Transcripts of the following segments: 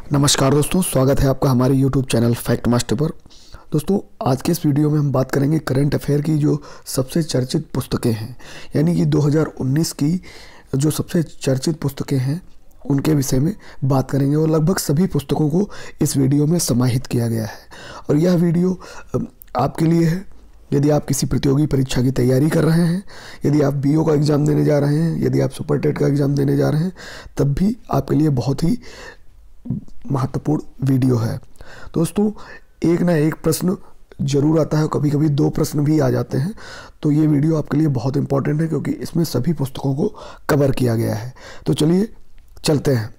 नमस्कार दोस्तों, स्वागत है आपका हमारे YouTube चैनल फैक्ट मास्टर पर। दोस्तों, आज के इस वीडियो में हम बात करेंगे करंट अफेयर की जो सबसे चर्चित पुस्तकें हैं, यानी कि 2019 की जो सबसे चर्चित पुस्तकें हैं उनके विषय में बात करेंगे। और लगभग सभी पुस्तकों को इस वीडियो में समाहित किया गया है और यह वीडियो आपके लिए है। यदि आप किसी प्रतियोगी परीक्षा की तैयारी कर रहे हैं, यदि आप BEO का एग्ज़ाम देने जा रहे हैं, यदि आप सुपर टेट का एग्ज़ाम देने जा रहे हैं, तब भी आपके लिए बहुत ही महत्वपूर्ण वीडियो है। दोस्तों, एक ना एक प्रश्न जरूर आता है, कभी कभी 2 प्रश्न भी आ जाते हैं, तो ये वीडियो आपके लिए बहुत इंपॉर्टेंट है क्योंकि इसमें सभी पुस्तकों को कवर किया गया है। तो चलिए चलते हैं।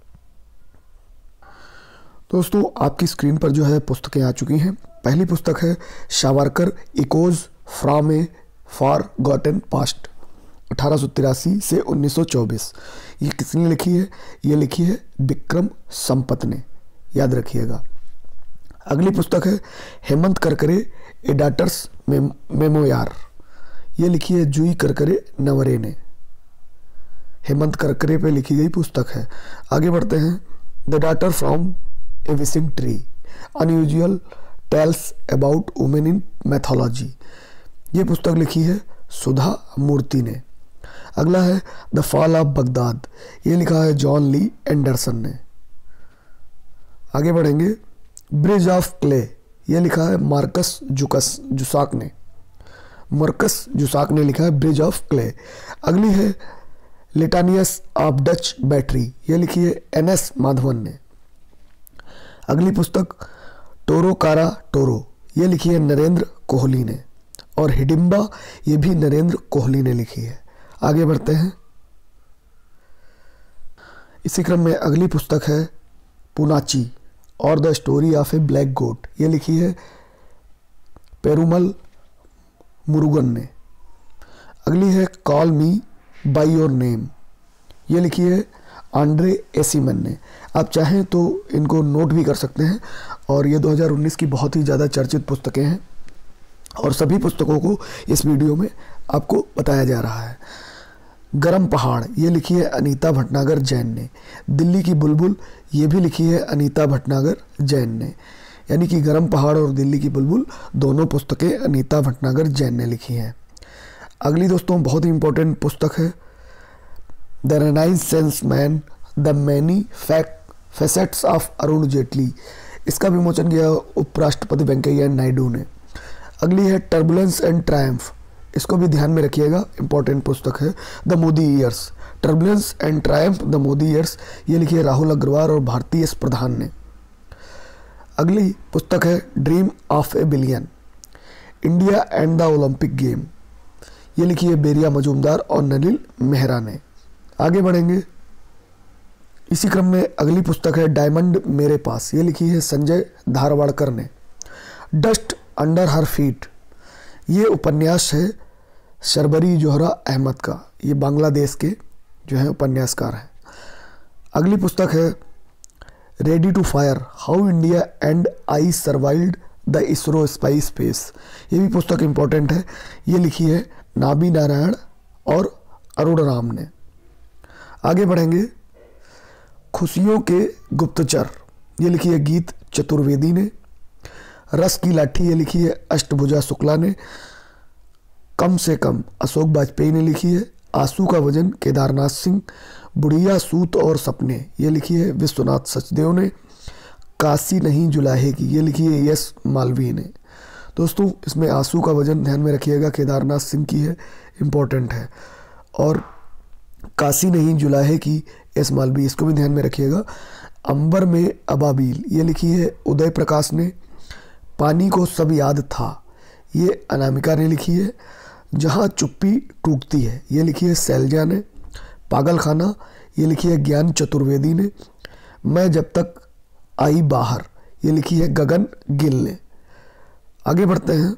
दोस्तों, आपकी स्क्रीन पर जो है पुस्तकें आ चुकी हैं। पहली पुस्तक है Savarkar echoes from a forgotten past 1883 से 1924। ये किसने लिखी है? ये लिखी है विक्रम संपत ने, याद रखिएगा। अगली पुस्तक है Hemant Karkare a daughter's memoir. ये लिखी है जुई करकरे नवरे ने। हेमंत करकरे पे लिखी गई पुस्तक है। आगे बढ़ते हैं। The daughter from a wishing tree, unusual tales about women in mythology. ये पुस्तक लिखी है सुधा मूर्ति ने। अगला है द फॉल ऑफ बगदाद। ये लिखा है जॉन ली एंडरसन ने। आगे बढ़ेंगे। ब्रिज ऑफ क्ले, ये लिखा है मार्कस जुसाक ने। मार्कस जुसाक ने लिखा है ब्रिज ऑफ क्ले। अगली है लिटानियस ऑफ डच बैटरी। ये लिखी है NS माधवन ने। अगली पुस्तक टोरो कारा टोरो, ये लिखी है नरेंद्र कोहली ने। और हिडिंबा, ये भी नरेंद्र कोहली ने लिखी है। आगे बढ़ते हैं। इसी क्रम में अगली पुस्तक है पुनाची और the story of a black goat. ये लिखी है पेरुमल मुरुगन ने। अगली है call me by your name. ये लिखी है आंड्रे एसीमन ने। आप चाहें तो इनको नोट भी कर सकते हैं। और ये 2019 की बहुत ही ज़्यादा चर्चित पुस्तकें हैं और सभी पुस्तकों को इस वीडियो में आपको बताया जा रहा है। गरम पहाड़, ये लिखी है अनीता भटनागर जैन ने। दिल्ली की बुलबुल, ये भी लिखी है अनीता भटनागर जैन ने। यानी कि गरम पहाड़ और दिल्ली की बुलबुल दोनों पुस्तकें अनीता भटनागर जैन ने लिखी हैं। अगली दोस्तों बहुत ही इंपॉर्टेंट पुस्तक है the renaissance man the many facets of Arun Jaitley. इसका विमोचन किया उपराष्ट्रपति वेंकैया नायडू ने। अगली है टर्बुलेंस एंड ट्रायम्फ। इसको भी ध्यान में रखिएगा, इंपॉर्टेंट पुस्तक है। The Modi years, turbulence and triumph the Modi years. ये लिखी है राहुल अग्रवाल और भारती एस प्रधान ने। अगली पुस्तक है dream of a billion, India and the Olympic game. ये लिखी है बेरिया मजूमदार और नलिल मेहरा ने। आगे बढ़ेंगे। इसी क्रम में अगली पुस्तक है डायमंड मेरे पास। ये लिखी है संजय धारवाड़कर ने। डस्ट अंडर हर फीट, ये उपन्यास है शर्बरी जोहरा अहमद का। ये बांग्लादेश के जो है उपन्यासकार हैं। अगली पुस्तक है ready to fire how India and I survived the ISRO spy space. ये भी पुस्तक इंपॉर्टेंट है। ये लिखी है नाबी नारायण और अरुण राम ने। आगे बढ़ेंगे। खुशियों के गुप्तचर, ये लिखी है गीत चतुर्वेदी ने। रस की लाठी, ये लिखी है अष्टभुजा शुक्ला ने। कम से कम अशोक वाजपेयी ने लिखी है। आंसू का वजन केदारनाथ सिंह। बुढ़िया सूत और सपने, ये लिखी है विश्वनाथ सचदेव ने। काशी नहीं जुलाहे की, ये लिखी है यस मालवीय ने। दोस्तों, इसमें आंसू का वजन ध्यान में रखिएगा, केदारनाथ सिंह की है, इम्पोर्टेंट है। और काशी नहीं जुलाहे की एस मालवीय, इसको भी ध्यान में रखिएगा। अंबर में अबाबील, ये लिखी है उदय प्रकाश ने। पानी को सब याद था, ये अनामिका ने लिखी है। जहाँ चुप्पी टूटती है, ये लिखी है शैलजा ने। पागल खाना, ये लिखी है ज्ञान चतुर्वेदी ने। मैं जब तक आई बाहर, ये लिखी है गगन गिल ने। आगे बढ़ते हैं।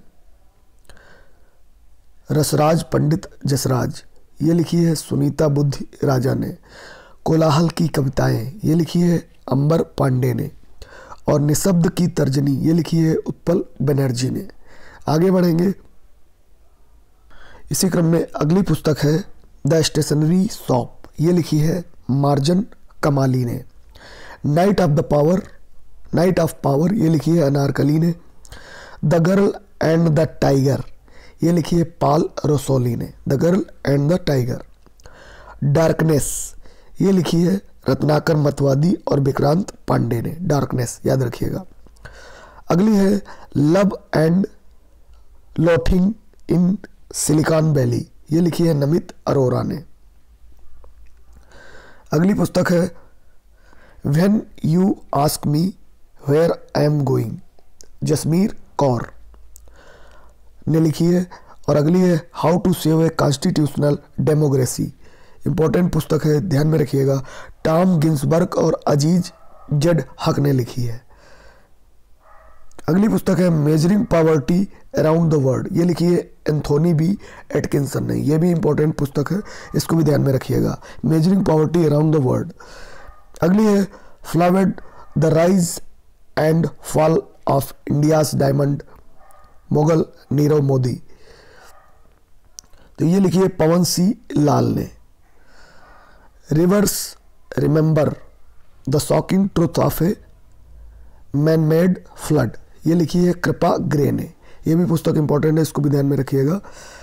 रसराज पंडित जसराज, ये लिखी है सुनीता बुद्ध राजा ने। कोलाहल की कविताएं, ये लिखी है अंबर पांडे ने। और निशब्द की तर्जनी, ये लिखी है उत्पल बनर्जी ने। आगे बढ़ेंगे। इसी क्रम में अगली पुस्तक है द स्टेशनरी शॉप। ये लिखी है मार्जन कमाली ने। Night of the power, night of power ये लिखी है अनारकली ने। The girl and the tiger ये लिखी है पाल रोसोली ने, the girl and the tiger. Darkness ये लिखी है रत्नाकर मतवादी और विक्रांत पांडे ने, डार्कनेस याद रखिएगा। अगली है love and loathing in Silicon Valley ये लिखी है नमित अरोरा ने। अगली पुस्तक है when you ask me where I am going, Jasmeer Kaur ने लिखी है। और अगली है how to save a constitutional democracy, important पुस्तक है, ध्यान में रखिएगा, टॉम गिन्सबर्ग और अजीज जेड हक ने लिखी है। अगली पुस्तक है measuring poverty around the world ये लिखी है एंथोनी बी एटकिंसन ने, ये भी इंपॉर्टेंट पुस्तक है, इसको भी ध्यान में रखिएगा, measuring poverty around the world. अगली है flawed the rise and fall of India's diamond Mughal Nirav Modi, तो ये लिखी है पवन सी लाल ने। Rivers remember the shocking truth of a man made flood ये लिखी है कृपा ग्रे ने, ये भी पुस्तक इंपॉर्टेंट है, इसको भी ध्यान में रखिएगा।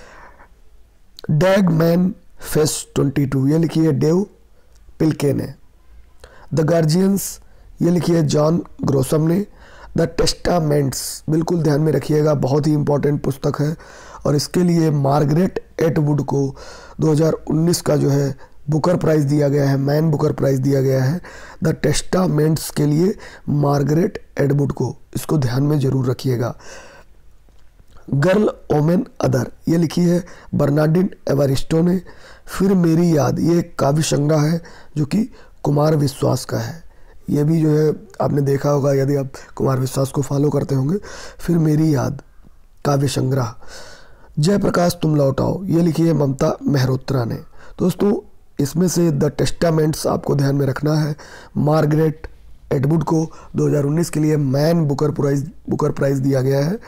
डैग मैन फेस 22 ये लिखी है डेव पिल्के ने। द गार्जियंस ये लिखी है जॉन ग्रोसम ने। द टेस्टामेंट्स बिल्कुल ध्यान में रखिएगा, बहुत ही इंपॉर्टेंट पुस्तक है और इसके लिए मार्गरेट एटवुड को 2019 का जो है बुकर प्राइज़ दिया गया है, मैन बुकर प्राइज़ दिया गया है द टेस्टामेंट्स के लिए मार्गरेट एटवुड को, इसको ध्यान में जरूर रखिएगा। गर्ल ओमेन अदर ये लिखी है बर्नार्डिन एवरिस्टो ने। फिर मेरी याद ये एक काव्य संग्रह है जो कि कुमार विश्वास का है, ये भी जो है आपने देखा होगा यदि आप कुमार विश्वास को फॉलो करते होंगे। फिर मेरी याद काव्य संग्रह। जयप्रकाश तुम लौट आओ ये लिखी है ममता मेहरोत्रा ने। दोस्तों इसमें से द टेस्टामेंट्स आपको ध्यान में रखना है, मार्गरेट एटवुड को 2019 के लिए मैन बुकर प्राइज दिया गया है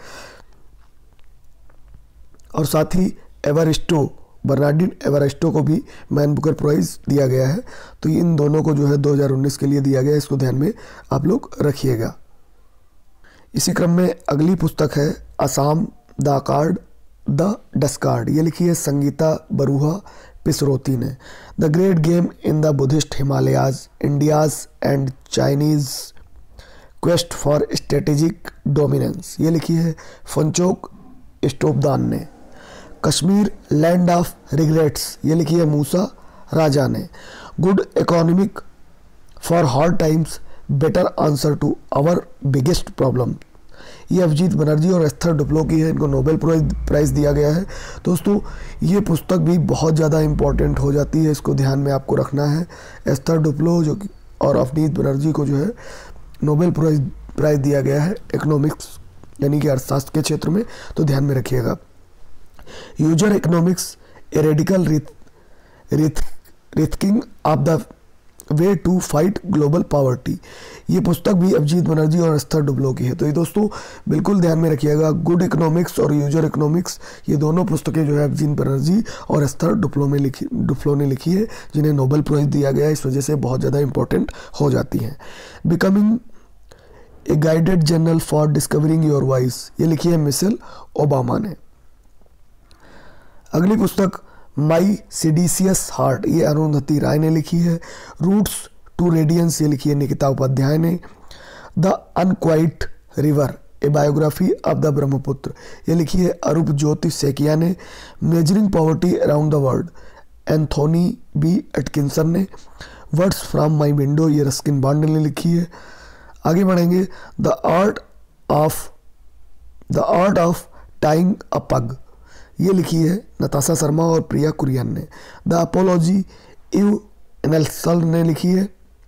और साथ ही एवरिस्टो बर्नार्डिन एवरिस्टो को भी मैन बुकर प्राइज दिया गया है, तो इन दोनों को जो है 2019 के लिए दिया गया है, इसको ध्यान में आप लोग रखिएगा। इसी क्रम में अगली पुस्तक है Assam the accord the discord ये लिखी है संगीता बरुआ पिसरोती ने। The great game in the Buddhist Himalayas India's and Chinese quest for strategic dominance ये लिखी है फंचोक स्टोपदान ने। कश्मीर लैंड ऑफ रिग्रेट्स ये लिखी है मूसा राजा ने। Good economic for hard times better answer to our biggest problem ये अभिजीत बनर्जी और एस्थर डुप्लो की है, इनको नोबेल प्राइज़ दिया गया है। दोस्तों ये पुस्तक भी बहुत ज़्यादा इंपॉर्टेंट हो जाती है, इसको ध्यान में आपको रखना है। एस्थर डुप्लो जो और अभिजीत बनर्जी को जो है नोबेल प्राइज़ दिया गया है इकोनॉमिक्स यानी कि अर्थशास्त्र के क्षेत्र में, तो ध्यान में रखिएगा। User economics a radical rethinking of the way to fight global poverty ये पुस्तक भी अभिजीत बनर्जी और एस्थर डुप्लो की है, तो ये दोस्तों बिल्कुल ध्यान में रखिएगा। गुड इकोनॉमिक्स और यूजर इकोनॉमिक्स ये दोनों पुस्तकें जो है अभिजीत बनर्जी और एस्थर डुप्लो ने लिखी है, जिन्हें नोबेल प्राइज दिया गया है, इस वजह से बहुत ज़्यादा इंपॉर्टेंट हो जाती हैं। Becoming a guided journal for discovering your voice ये लिखी है मिशेल ओबामा ने। अगली पुस्तक माई सिडिसियस हार्ट ये अरुंधति राय ने लिखी है। रूट्स टू रेडियंस ये लिखी है निकिता उपाध्याय ने। The unquiet river a biography of the Brahmaputra ये लिखी है अरूप ज्योति सेकिया ने। Measuring poverty around the world Anthony B Atkinson ने। वर्ड्स फ्रॉम माई विंडो ये रस्किन बॉन्ड ने लिखी है। आगे बढ़ेंगे the art of tying a pug ये लिखी है नताशा शर्मा और प्रिया कुरियन ने। द अपोलॉजी यू इंसलर ने लिखी है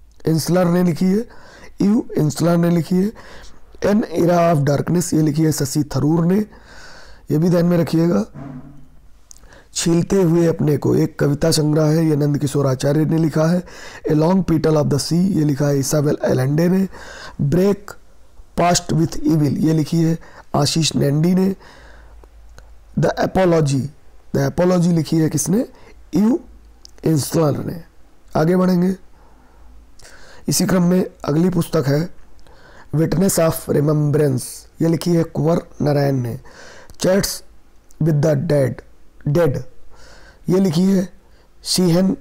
एन एरा ऑफ डार्कनेस ये लिखी है शशि थरूर ने, ये भी ध्यान में रखिएगा। छीलते हुए अपने को एक कविता संग्रह है, ये नंद किशोर आचार्य ने लिखा है। A long petal of the sea ये लिखा है इसाबेल एलेंडे ने। ब्रेक पास्ट विथ इविल ये लिखी है आशीष नैंडी ने। द एपोलॉजी लिखी है किसने? यू इंसलर ने। आगे बढ़ेंगे। इसी क्रम में अगली पुस्तक है विटनेस ऑफ रिमेम्बरेंस, ये लिखी है कुंवर नारायण ने। चैट्स विद द डेड, ये लिखी है सीहन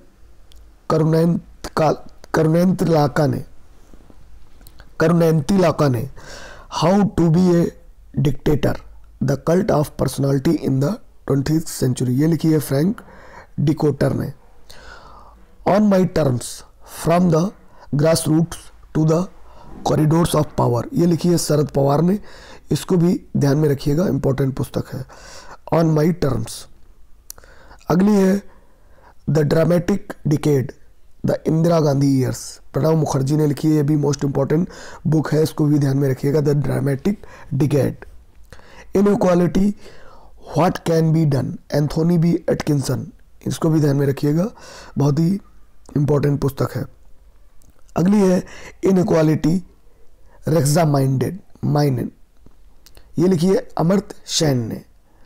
करुणैंतिलाका ने। How to be a dictator, the cult of personality in the 20th century, ये लिखी है फ्रैंक डिकोटर ने। On my terms from the grass roots to the corridors of power, ये लिखी है शरद पवार ने। इसको भी ध्यान में रखिएगा, इंपॉर्टेंट पुस्तक है। On my terms. अगली है the dramatic decade, the Indira Gandhi years, Pranab Mukherjee ने लिखी है। ये भी मोस्ट इंपॉर्टेंट बुक है, इसको भी ध्यान में रखिएगा। The dramatic decade. Inequality what can be done, Anthony B Atkinson, इसको भी ध्यान में रखिएगा, बहुत ही इंपॉर्टेंट पुस्तक है। अगली है इनइक्वालिटी रेक्सा माइंडेड, ये लिखी है अमर्त्य सेन ने।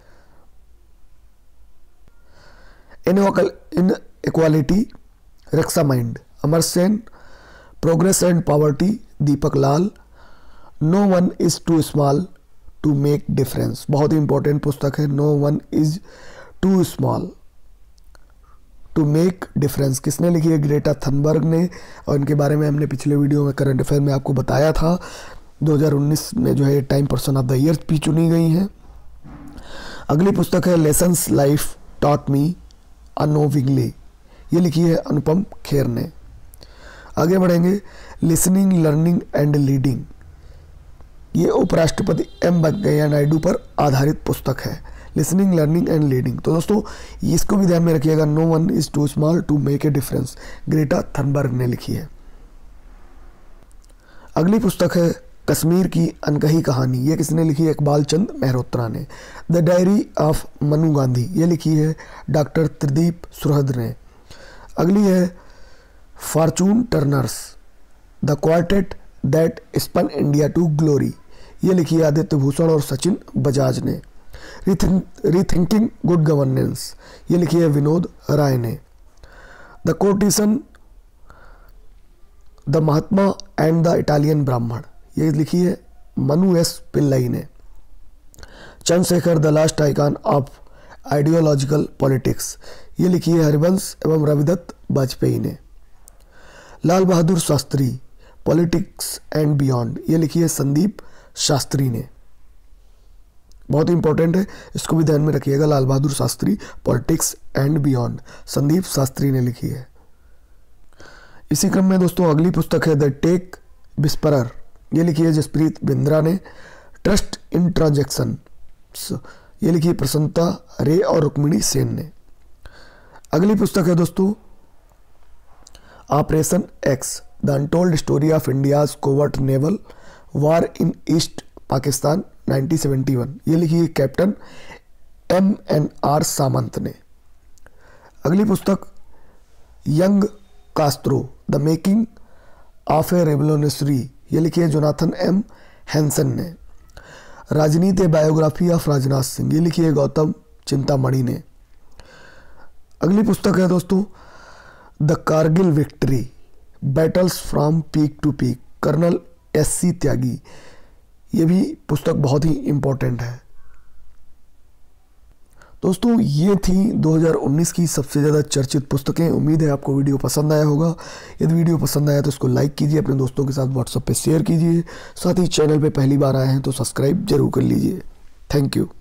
Inequality reexamined, Amar Sen. Progress and poverty, Deepak Lal. No one is too small to make difference, बहुत ही इंपॉर्टेंट पुस्तक है। No one is too small to make difference, किसने लिखी है? ग्रेटा थनबर्ग ने। और इनके बारे में हमने पिछले वीडियो में करंट अफेयर में आपको बताया था। 2019 में जो है Time person of the year भी चुनी गई हैं। अगली पुस्तक है lessons life taught me unknowingly, ये लिखी है अनुपम खेर ने। आगे बढ़ेंगे, लिसनिंग लर्निंग एंड लीडिंग, ये उपराष्ट्रपति एम वेंकैया नायडू पर आधारित पुस्तक है। लिसनिंग लर्निंग एंड लीडिंग, तो दोस्तों इसको भी ध्यान में रखिएगा। No one is too small to make a difference, Greta Thunberg ने लिखी है। अगली पुस्तक है कश्मीर की अनकही कहानी, ये किसने लिखी है? इकबाल चंद मेहरोत्रा ने। The diary of Manu Gandhi, ये लिखी है डॉक्टर त्रिदीप सुरहद ने। अगली है fortune turners, the quartet that spun India to glory, ये लिखी है आदित्य भूषण और सचिन बजाज ने। रीथिंकिंग गुड गवर्नेंस, ये लिखी है विनोद राय ने। The courtesan the Mahatma and the Italian Brahmin, ये लिखी है मनु एस पिल्लई ने। Chandrashekhar the last icon of ideological politics, ये लिखी है हरिवंश एवं रविदत्त वाजपेयी ने। Lal Bahadur Shastri politics and beyond, ये लिखी है संदीप शास्त्री ने। बहुत इंपॉर्टेंट है, इसको भी ध्यान में रखिएगा। Lal Bahadur Shastri politics and beyond, Sandeep Shastri ने लिखी है। इसी क्रम में दोस्तों अगली पुस्तक है द टेक विस्परर, ये लिखी है जसप्रीत बिंद्रा ने। ट्रस्ट इन ट्रांजैक्शन, ये लिखी है प्रसन्नता रे और रुक्मिणी सेन ने। अगली पुस्तक है दोस्तों operation X, the untold story of India's covert naval war in East Pakistan 1971, ये लिखी है कैप्टन MNR सामंत ने। अगली पुस्तक young Castro, the making of a revolutionary, ये लिखी है जोनाथन M हैंसन ने। राजनीति बायोग्राफी ऑफ राजनाथ सिंह, ये लिखी है गौतम चिंतामणि ने। अगली पुस्तक है दोस्तों the Kargil victory, battles from peak to peak, colonel SC Tyagi, ये भी पुस्तक बहुत ही इंपॉर्टेंट है। दोस्तों ये थी 2019 की सबसे ज़्यादा चर्चित पुस्तकें। उम्मीद है आपको वीडियो पसंद आया होगा। यदि वीडियो पसंद आया तो इसको लाइक कीजिए, अपने दोस्तों के साथ व्हाट्सएप पे शेयर कीजिए। साथ ही चैनल पे पहली बार आए हैं तो सब्सक्राइब जरूर कर लीजिए। Thank you.